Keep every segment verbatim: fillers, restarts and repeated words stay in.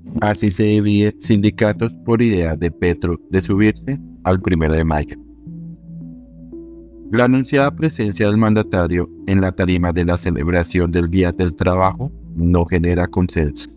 Así se dividen sindicatos por idea de Petro de subirse al primero de mayo. La anunciada presencia del mandatario en la tarima de la celebración del Día del Trabajo no genera consenso.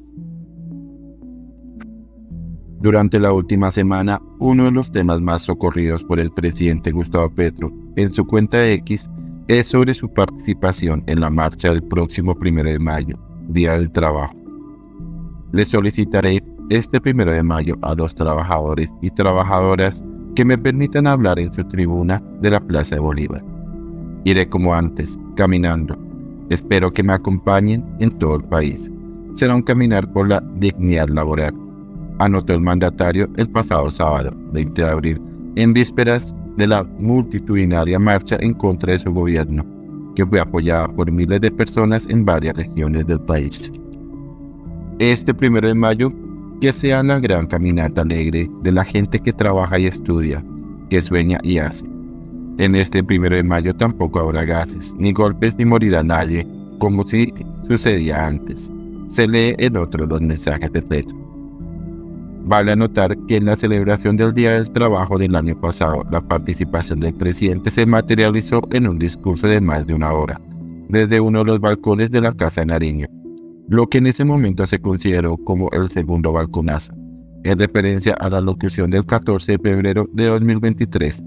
Durante la última semana, uno de los temas más socorridos por el presidente Gustavo Petro en su cuenta de X es sobre su participación en la marcha del próximo primero de mayo, Día del Trabajo. Les solicitaré este primero de mayo a los trabajadores y trabajadoras que me permitan hablar en su tribuna de la Plaza de Bolívar. Iré como antes, caminando. Espero que me acompañen en todo el país. Será un caminar por la dignidad laboral, anotó el mandatario el pasado sábado, veinte de abril, en vísperas de la multitudinaria marcha en contra de su gobierno, que fue apoyada por miles de personas en varias regiones del país. Este primero de mayo, que sea la gran caminata alegre de la gente que trabaja y estudia, que sueña y hace. En este primero de mayo tampoco habrá gases, ni golpes, ni morirá nadie, como si sucedía antes. Se lee en otro los mensajes de Petro. Vale anotar que en la celebración del Día del Trabajo del año pasado, la participación del presidente se materializó en un discurso de más de una hora, desde uno de los balcones de la Casa de Nariño, lo que en ese momento se consideró como el segundo balconazo, en referencia a la locución del catorce de febrero de dos mil veintitrés,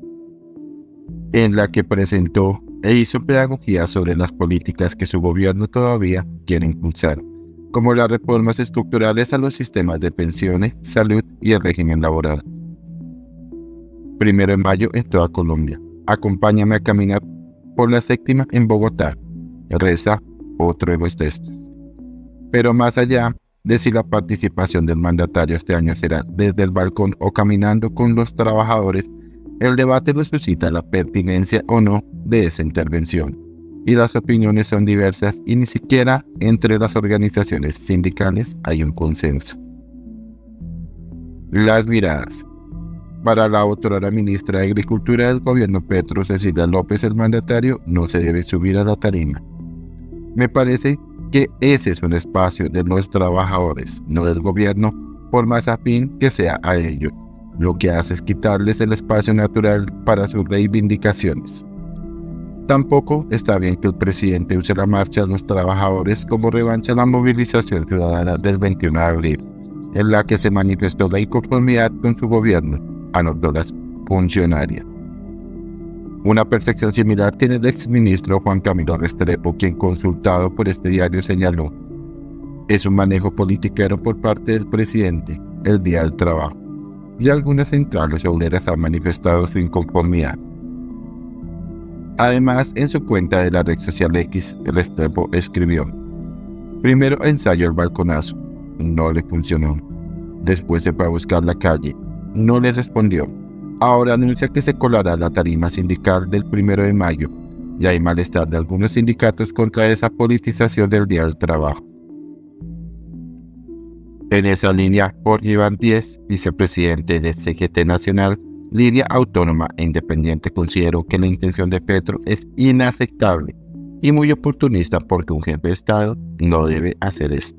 en la que presentó e hizo pedagogía sobre las políticas que su gobierno todavía quiere impulsar, como las reformas estructurales a los sistemas de pensiones, salud y el régimen laboral. Primero de mayo en toda Colombia. Acompáñame a caminar por la séptima en Bogotá. Reza otro de los textos. Pero más allá de si la participación del mandatario este año será desde el balcón o caminando con los trabajadores, el debate lo suscita la pertinencia o no de esa intervención. Y las opiniones son diversas y ni siquiera entre las organizaciones sindicales hay un consenso. Las miradas. Para la autora ministra de Agricultura del gobierno Petro, Cecilia López, el mandatario no se debe subir a la tarima. Me parece que ese es un espacio de los trabajadores, no del gobierno, por más afín que sea a ellos. Lo que hace es quitarles el espacio natural para sus reivindicaciones. Tampoco está bien que el presidente use la marcha de los trabajadores como revancha a la movilización ciudadana del veintiuno de abril, en la que se manifestó la inconformidad con su gobierno, anotó la funcionaria. Una percepción similar tiene el exministro Juan Camilo Restrepo, quien consultado por este diario señaló: es un manejo politiquero por parte del presidente el Día del Trabajo, y algunas centrales obreras han manifestado su inconformidad. Además, en su cuenta de la red social X, Restrepo escribió: primero ensayó el balconazo, no le funcionó. Después se fue a buscar la calle, no le respondió. Ahora anuncia que se colará la tarima sindical del primero de mayo, y hay malestar de algunos sindicatos contra esa politización del Día del Trabajo. En esa línea, Jorge Iván Díez, vicepresidente de C G T Nacional, línea autónoma e independiente, consideró que la intención de Petro es inaceptable y muy oportunista porque un jefe de Estado no debe hacer esto.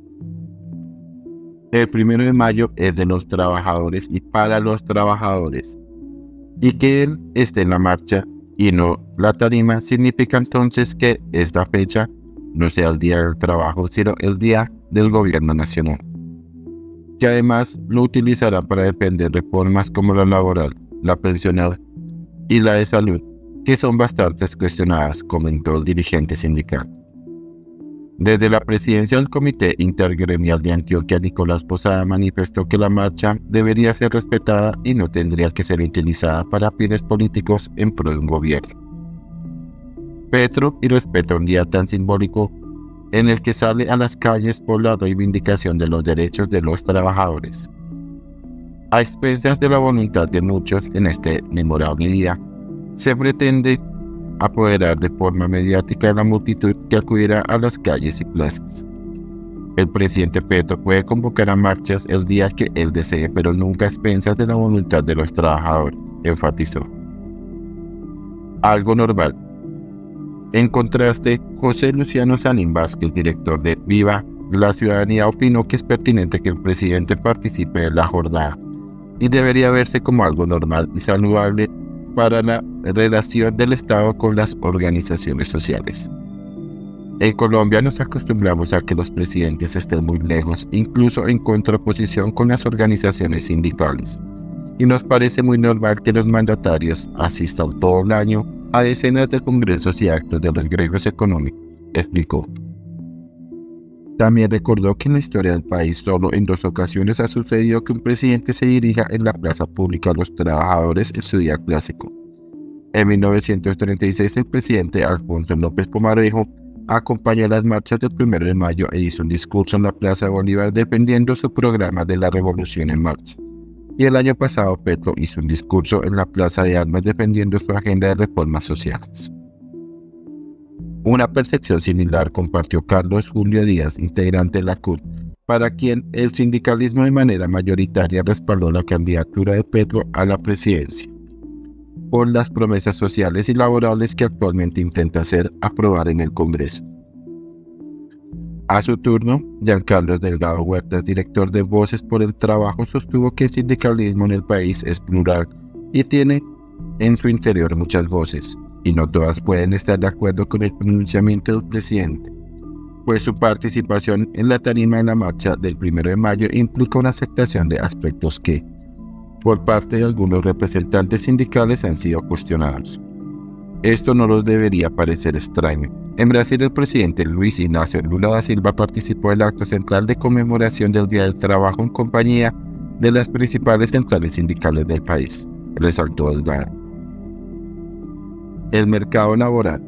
El primero de mayo es de los trabajadores y para los trabajadores, y que él esté en la marcha y no la tarima significa entonces que esta fecha no sea el Día del Trabajo, sino el Día del Gobierno Nacional, que además lo utilizará para defender reformas como la laboral, la pensional y la de salud, que son bastante cuestionadas, comentó el dirigente sindical. Desde la presidencia del Comité Intergremial de Antioquia, Nicolás Posada manifestó que la marcha debería ser respetada y no tendría que ser utilizada para fines políticos en pro de un gobierno. Petro y respeta un día tan simbólico en el que sale a las calles por la reivindicación de los derechos de los trabajadores. A expensas de la voluntad de muchos en este memorable día, se pretende apoderar de forma mediática de la multitud que acudirá a las calles y plazas. El presidente Petro puede convocar a marchas el día que él desee, pero nunca a expensas de la voluntad de los trabajadores, enfatizó. Algo normal. En contraste, José Luciano Salín Vázquez, director de Viva, La ciudadanía opinó que es pertinente que el presidente participe en la jornada y debería verse como algo normal y saludable para la relación del Estado con las organizaciones sociales. En Colombia nos acostumbramos a que los presidentes estén muy lejos, incluso en contraposición con las organizaciones sindicales, y nos parece muy normal que los mandatarios asistan todo el año a decenas de congresos y actos de los gremios económicos, explicó. También recordó que en la historia del país solo en dos ocasiones ha sucedido que un presidente se dirija en la plaza pública a los trabajadores en su día clásico. En mil novecientos treinta y seis el presidente Alfonso López Pumarejo acompañó las marchas del primero de mayo e hizo un discurso en la Plaza Bolívar defendiendo su programa de la Revolución en Marcha. Y el año pasado Petro hizo un discurso en la Plaza de Armas defendiendo su agenda de reformas sociales. Una percepción similar compartió Carlos Julio Díaz, integrante de la C U T, para quien el sindicalismo de manera mayoritaria respaldó la candidatura de Petro a la presidencia, por las promesas sociales y laborales que actualmente intenta hacer aprobar en el Congreso. A su turno, Giancarlos Delgado Huertas, director de Voces por el Trabajo, sostuvo que el sindicalismo en el país es plural y tiene en su interior muchas voces, y no todas pueden estar de acuerdo con el pronunciamiento del presidente, pues su participación en la tarima de la marcha del primero de mayo implica una aceptación de aspectos que, por parte de algunos representantes sindicales, han sido cuestionados. Esto no nos debería parecer extraño. En Brasil, el presidente Luis Ignacio Lula da Silva participó del acto central de conmemoración del Día del Trabajo en compañía de las principales centrales sindicales del país, resaltó Delgado. El mercado laboral.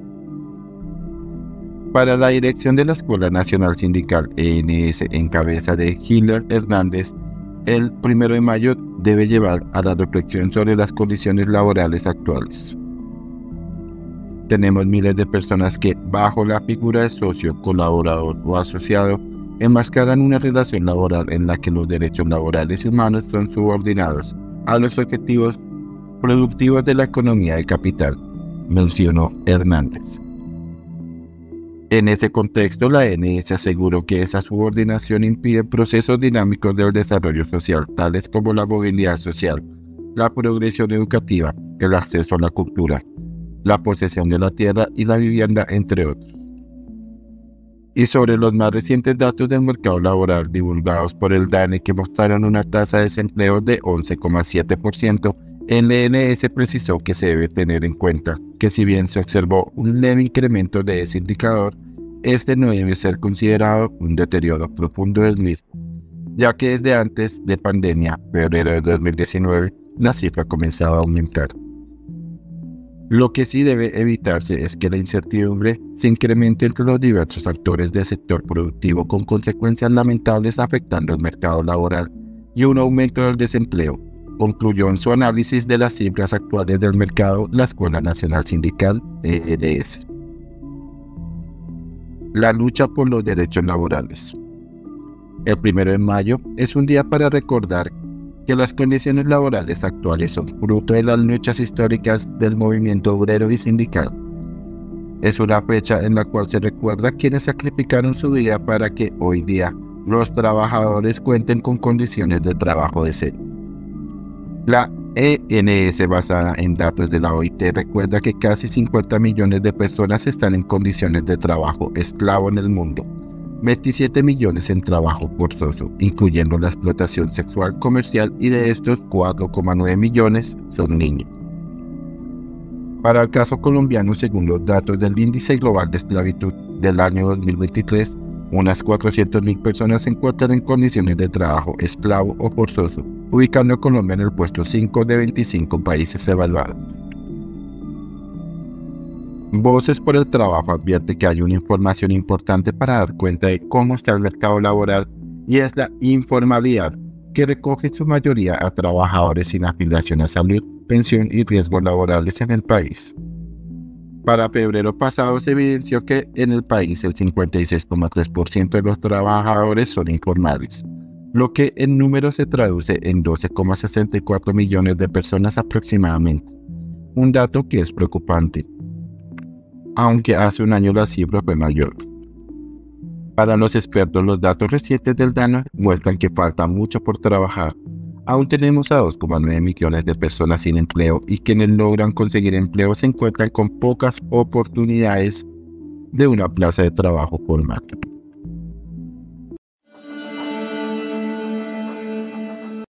Para la dirección de la Escuela Nacional Sindical E N S en cabeza de Hiller Hernández, el primero de mayo debe llevar a la reflexión sobre las condiciones laborales actuales. Tenemos miles de personas que, bajo la figura de socio, colaborador o asociado, enmascaran una relación laboral en la que los derechos laborales y humanos son subordinados a los objetivos productivos de la economía del capital, mencionó Hernández. En ese contexto, la E N S aseguró que esa subordinación impide procesos dinámicos del desarrollo social, tales como la movilidad social, la progresión educativa, el acceso a la cultura, la posesión de la tierra y la vivienda, entre otros. Y sobre los más recientes datos del mercado laboral divulgados por el D A N E, que mostraron una tasa de desempleo de once coma siete por ciento, el E N S precisó que se debe tener en cuenta que si bien se observó un leve incremento de ese indicador, este no debe ser considerado un deterioro profundo del mismo, ya que desde antes de pandemia, febrero de dos mil diecinueve, la cifra comenzaba a aumentar. Lo que sí debe evitarse es que la incertidumbre se incremente entre los diversos actores del sector productivo, con consecuencias lamentables afectando el mercado laboral y un aumento del desempleo, concluyó en su análisis de las cifras actuales del mercado la Escuela Nacional Sindical E N S. La lucha por los derechos laborales. El primero de mayo es un día para recordar que las condiciones laborales actuales son fruto de las luchas históricas del movimiento obrero y sindical. Es una fecha en la cual se recuerda a quienes sacrificaron su vida para que hoy día los trabajadores cuenten con condiciones de trabajo decentes. La E N S, basada en datos de la O I T, recuerda que casi cincuenta millones de personas están en condiciones de trabajo esclavo en el mundo, veintisiete millones en trabajo forzoso, incluyendo la explotación sexual comercial, y de estos cuatro coma nueve millones son niños. Para el caso colombiano, según los datos del Índice Global de Esclavitud del año dos mil veintitrés, unas cuatrocientas mil personas se encuentran en condiciones de trabajo esclavo o forzoso, ubicando a Colombia en el puesto cinco de veinticinco países evaluados. Voces por el Trabajo advierte que hay una información importante para dar cuenta de cómo está el mercado laboral, y es la informalidad, que recoge en su mayoría a trabajadores sin afiliación a salud, pensión y riesgos laborales en el país. Para febrero pasado se evidenció que en el país el cincuenta y seis coma tres por ciento de los trabajadores son informales, lo que en números se traduce en doce coma sesenta y cuatro millones de personas aproximadamente, un dato que es preocupante, aunque hace un año la cifra fue mayor. Para los expertos, los datos recientes del DANE muestran que falta mucho por trabajar. Aún tenemos a dos coma nueve millones de personas sin empleo y quienes logran conseguir empleo se encuentran con pocas oportunidades de una plaza de trabajo formal.